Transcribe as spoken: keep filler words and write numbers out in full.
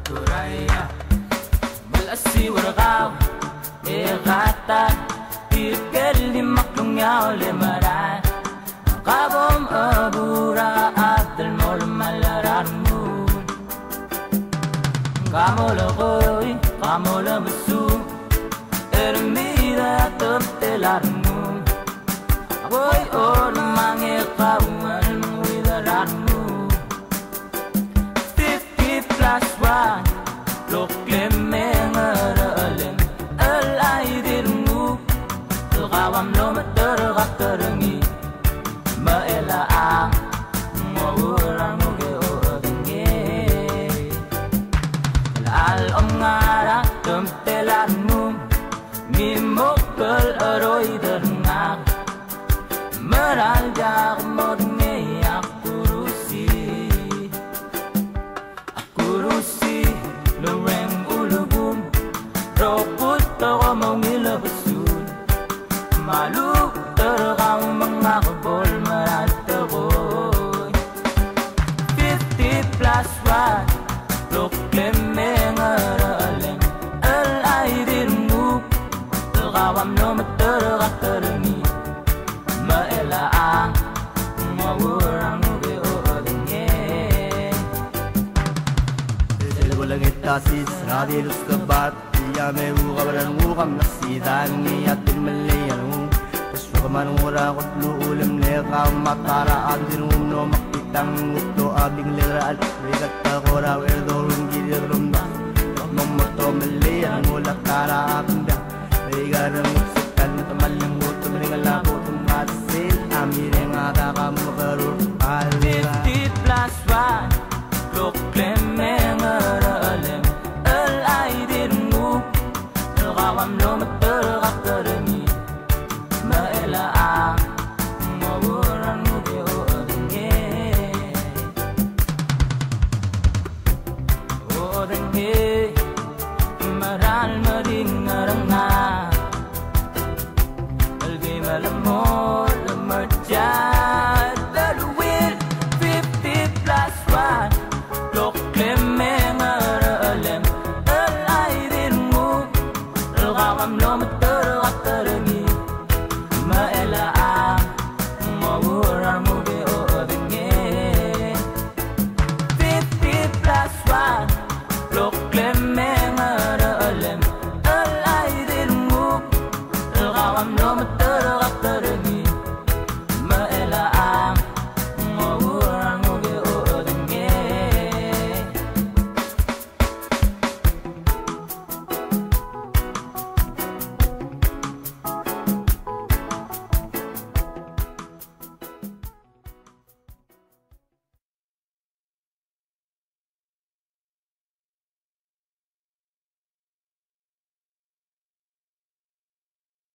Turaya Balasi waragaw Egata Tirkeli maklungyaw limaran Kabom abura Abdel mol malararmun Kamola koy Kamola masu Ermida toptelarmun Boy or mange kawan Widararmun Fifty plus one Look lemeng aralim Alay dirmu Kawam lo matergak terengi Maela ang Mawurang uge o adengi Al om ngara Tumtelarmu Mimokal aroy derngak Meraljak modngi akurusi Akurusi Loreng ulubum Roput toko mawngila basun Malu tergaw mga kabol maratagoy Fifty plus one Prokleme ngaraling Alay dirmu Tergawam no matergak terengi Maelaang Mawurang ubi o adengi Langit tasis radilus kebat Iya mewu kabaran wukam nasidan Ngiyatin maliyan Pasukaman ura kutlu ulam leka Matara andin umno makitang Ukto abing liraan Rigat takora werdo